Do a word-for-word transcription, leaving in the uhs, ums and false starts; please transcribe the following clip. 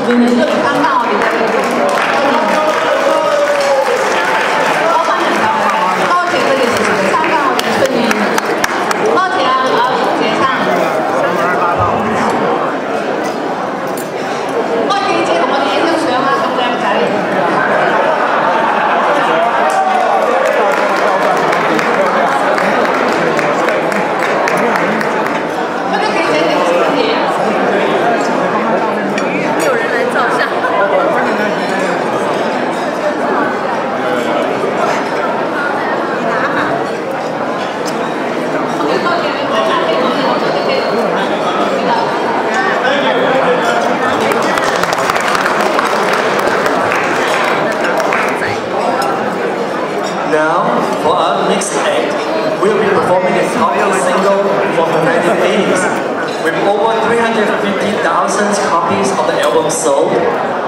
你们就刚刚好，你在这里。老板娘高高，高铁这里是刚刚好的村民，高铁啊啊，街上。高铁街我哋影張相啊，咁靚仔。 Now, for our next act, we'll be performing a popular single from the nineteen eighties. With over three hundred fifty thousand copies of the album sold,